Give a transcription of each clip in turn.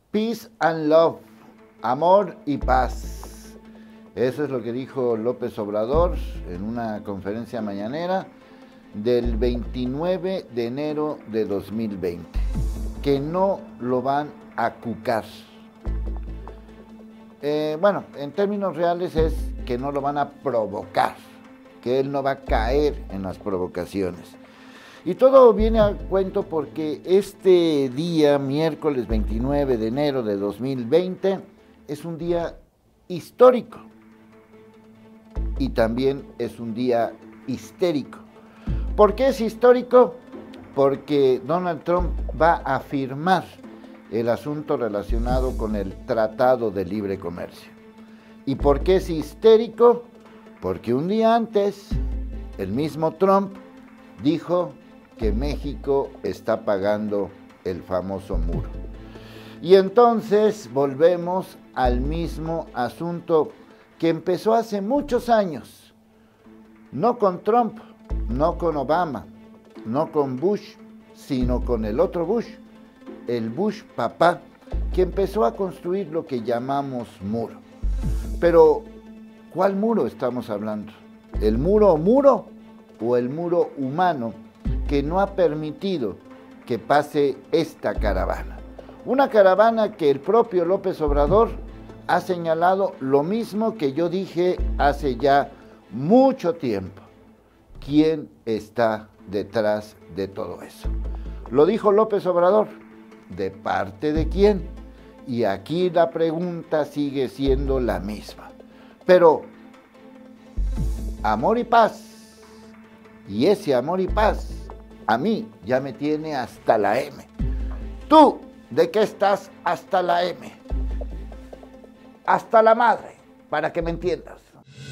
Peace and love, amor y paz. Eso es lo que dijo López Obrador en una conferencia mañanera del 29 de enero de 2020, que no lo van a cucar. Bueno, en términos reales es que no lo van a provocar, que él no va a caer en las provocaciones. Y todo viene a cuento porque este día, miércoles 29 de enero de 2020, es un día histórico y también es un día histérico. ¿Por qué es histórico? Porque Donald Trump va a firmar el asunto relacionado con el Tratado de Libre Comercio. ¿Y por qué es histérico? Porque un día antes, el mismo Trump dijo que México está pagando el famoso muro. Y entonces volvemos al mismo asunto que empezó hace muchos años, no con Trump, no con Obama, no con Bush, sino con el otro Bush, el Bush papá, que empezó a construir lo que llamamos muro. Pero, ¿cuál muro estamos hablando? ¿El muro o el muro humano que no ha permitido que pase esta caravana? Una caravana que el propio López Obrador ha señalado lo mismo que yo dije hace ya mucho tiempo. ¿Quién está detrás de todo eso? Lo dijo López Obrador. ¿De parte de quién? Y aquí la pregunta sigue siendo la misma. Pero, amor y paz, y ese amor y paz a mí ya me tiene hasta la M. ¿Tú de qué estás hasta la M? Hasta la madre, para que me entiendas.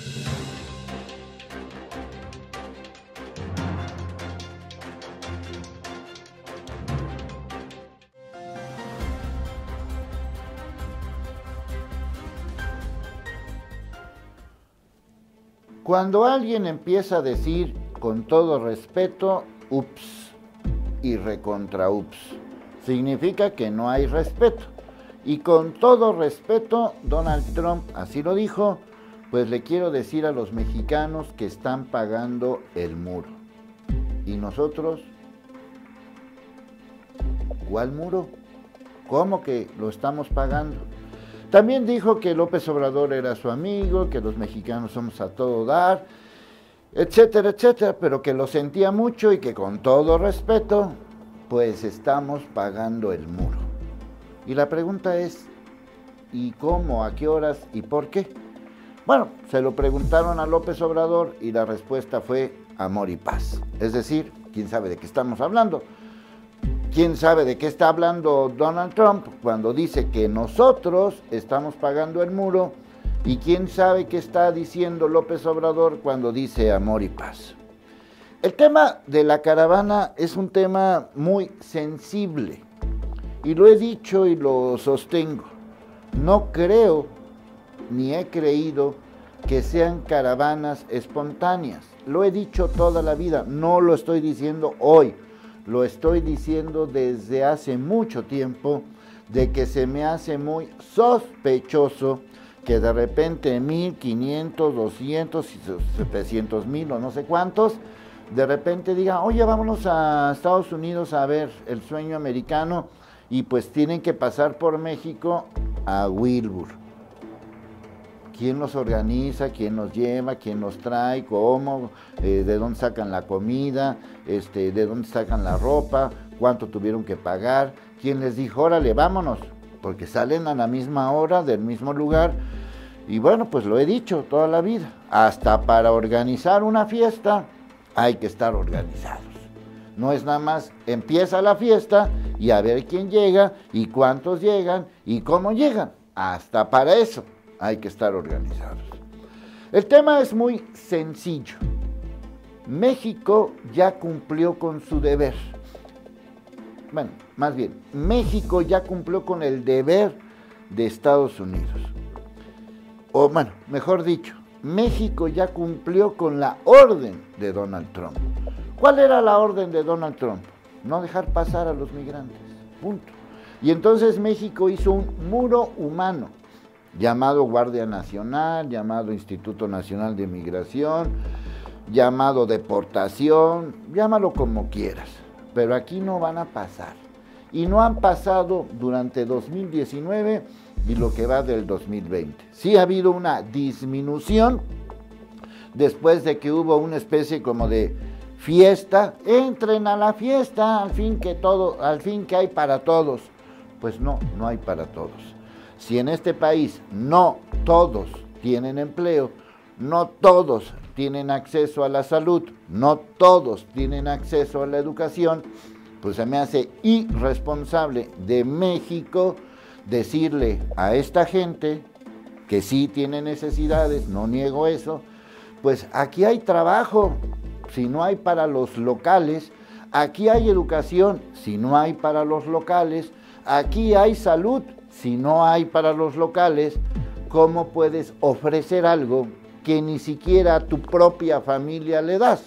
Cuando alguien empieza a decir con todo respeto, ups y recontra ups, significa que no hay respeto. Y con todo respeto, Donald Trump así lo dijo, pues le quiero decir a los mexicanos que están pagando el muro. ¿Y nosotros? ¿Cuál muro? ¿Cómo que lo estamos pagando? También dijo que López Obrador era su amigo, que los mexicanos somos a todo dar, etcétera, etcétera, pero que lo sentía mucho y que con todo respeto, pues estamos pagando el muro. Y la pregunta es, ¿y cómo, a qué horas y por qué? Bueno, se lo preguntaron a López Obrador y la respuesta fue amor y paz. Es decir, ¿quién sabe de qué estamos hablando? ¿Quién sabe de qué está hablando Donald Trump cuando dice que nosotros estamos pagando el muro? ¿Y quién sabe qué está diciendo López Obrador cuando dice amor y paz? El tema de la caravana es un tema muy sensible. Y lo he dicho y lo sostengo. No creo, ni he creído, que sean caravanas espontáneas. Lo he dicho toda la vida, no lo estoy diciendo hoy. Lo estoy diciendo desde hace mucho tiempo, de que se me hace muy sospechoso que de repente 1,500, 200, 700,000 o no sé cuántos, de repente digan, oye, vámonos a Estados Unidos a ver el sueño americano, y pues tienen que pasar por México a Wilbur. ¿Quién los organiza? ¿Quién los lleva? ¿Quién los trae? ¿Cómo? ¿De dónde sacan la comida? ¿De dónde sacan la ropa? ¿Cuánto tuvieron que pagar? ¿Quién les dijo, órale, vámonos? Porque salen a la misma hora, del mismo lugar. Y bueno, pues lo he dicho toda la vida. Hasta para organizar una fiesta hay que estar organizados. No es nada más, empieza la fiesta y a ver quién llega y cuántos llegan y cómo llegan. Hasta para eso hay que estar organizados. El tema es muy sencillo. México ya cumplió con su deber. Bueno, más bien, México ya cumplió con el deber de Estados Unidos. O bueno, mejor dicho, México ya cumplió con la orden de Donald Trump. ¿Cuál era la orden de Donald Trump? No dejar pasar a los migrantes, punto. Y entonces México hizo un muro humano, llamado Guardia Nacional, llamado Instituto Nacional de Migración, llamado deportación, llámalo como quieras, pero aquí no van a pasar. Y no han pasado durante 2019 y lo que va del 2020. Sí ha habido una disminución después de que hubo una especie como de fiesta. Entren a la fiesta, al fin que hay para todos. Pues no, no hay para todos. Si en este país no todos tienen empleo, no todos tienen acceso a la salud, no todos tienen acceso a la educación, pues se me hace irresponsable de México decirle a esta gente que sí tiene necesidades, no niego eso, pues aquí hay trabajo, si no hay para los locales, aquí hay educación, si no hay para los locales, aquí hay salud, si no hay para los locales, ¿cómo puedes ofrecer algo que ni siquiera a tu propia familia le das?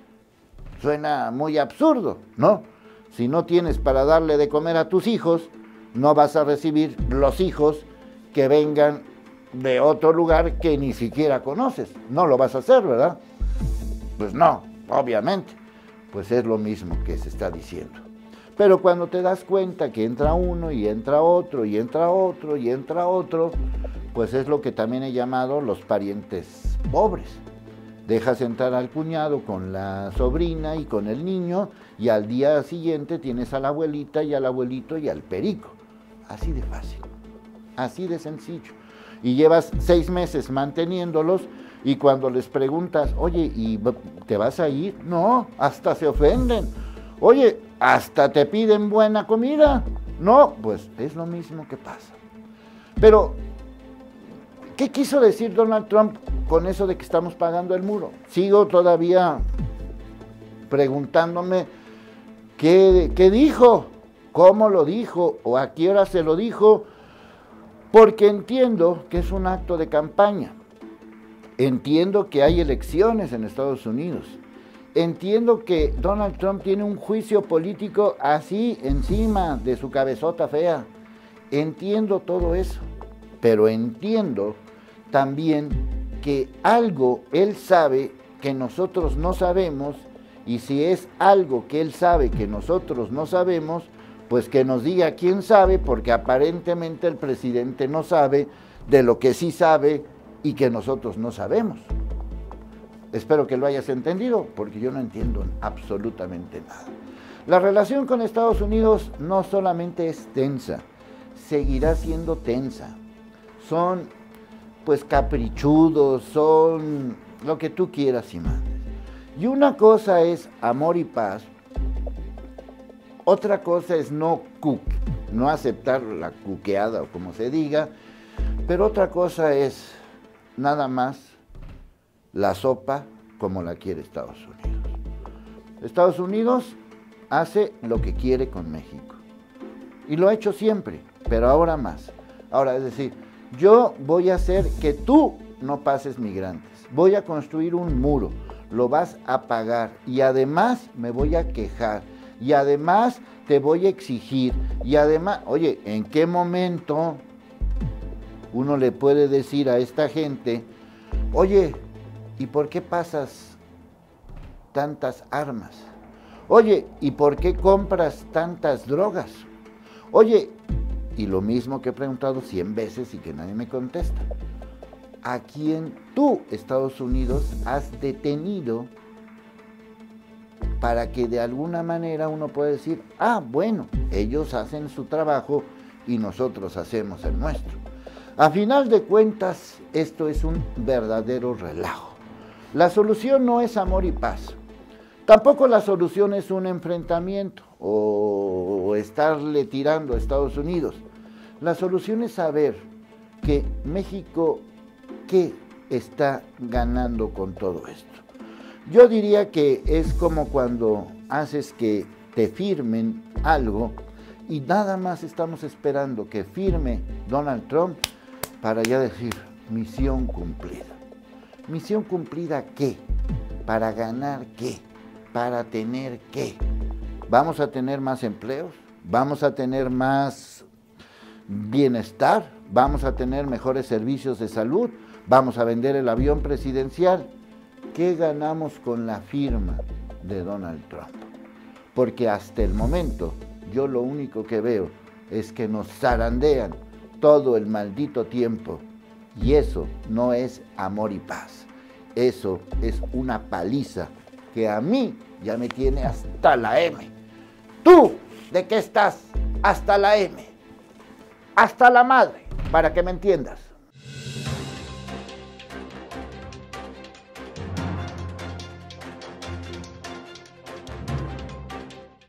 Suena muy absurdo, ¿no? Si no tienes para darle de comer a tus hijos, no vas a recibir los hijos que vengan de otro lugar que ni siquiera conoces. No lo vas a hacer, ¿verdad? Pues no, obviamente. Pues es lo mismo que se está diciendo. Pero cuando te das cuenta que entra uno y entra otro y entra otro y entra otro, pues es lo que también he llamado los parientes pobres. Dejas entrar al cuñado con la sobrina y con el niño y al día siguiente tienes a la abuelita y al abuelito y al perico. Así de fácil, así de sencillo. Y llevas 6 meses manteniéndolos y cuando les preguntas, oye, ¿y te vas a ir? No, hasta se ofenden. Oye, hasta te piden buena comida. No, pues es lo mismo que pasa. Pero, ¿qué quiso decir Donald Trump con eso de que estamos pagando el muro? Sigo todavía preguntándome qué dijo, cómo lo dijo o a qué hora se lo dijo, porque entiendo que es un acto de campaña. Entiendo que hay elecciones en Estados Unidos. Entiendo que Donald Trump tiene un juicio político así encima de su cabezota fea. Entiendo todo eso, pero entiendo también que algo él sabe que nosotros no sabemos, y si es algo que él sabe que nosotros no sabemos, pues que nos diga quién sabe, porque aparentemente el presidente no sabe de lo que sí sabe y que nosotros no sabemos. Espero que lo hayas entendido, porque yo no entiendo absolutamente nada. La relación con Estados Unidos no solamente es tensa, seguirá siendo tensa. Son pues caprichudos, son lo que tú quieras y mandes. Y una cosa es amor y paz, otra cosa es no aceptar la cuqueada o como se diga, pero otra cosa es nada más la sopa como la quiere Estados Unidos. Estados Unidos hace lo que quiere con México y lo ha hecho siempre, pero ahora más. Ahora, es decir, yo voy a hacer que tú no pases migrantes, voy a construir un muro, lo vas a pagar y además me voy a quejar y además te voy a exigir y además, oye, ¿en qué momento uno le puede decir a esta gente, oye, ¿y por qué pasas tantas armas? Oye, ¿y por qué compras tantas drogas? Oye, y lo mismo que he preguntado 100 veces y que nadie me contesta. ¿A quién tú, Estados Unidos, has detenido para que de alguna manera uno pueda decir, ah, bueno, ellos hacen su trabajo y nosotros hacemos el nuestro? A final de cuentas, esto es un verdadero relajo. La solución no es amor y paz. Tampoco la solución es un enfrentamiento o estarle tirando a Estados Unidos. La solución es saber que México, ¿qué está ganando con todo esto? Yo diría que es como cuando haces que te firmen algo y nada más estamos esperando que firme Donald Trump para ya decir, misión cumplida. ¿Misión cumplida qué? ¿Para ganar qué? ¿Para tener qué? ¿Vamos a tener más empleos? vamos a tener más bienestar, vamos a tener mejores servicios de salud, vamos a vender el avión presidencial. ¿Qué ganamos con la firma de Donald Trump? Porque hasta el momento yo lo único que veo es que nos zarandean todo el maldito tiempo, y eso no es amor y paz, eso es una paliza que a mí ya me tiene hasta la M. ¿Tú de qué estás hasta la M? Hasta la madre, para que me entiendas.